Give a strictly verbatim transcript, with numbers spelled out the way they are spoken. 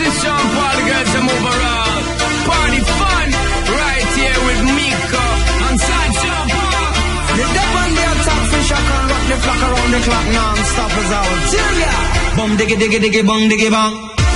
and Sean Paul, the girls to move around. Party fun, right here with Miko and San Sean Paul. The devil on the attack, fish I can rock the flock around the clock non-stop as out. Chill ya! Bum diggy diggy diggy bong diggy bong.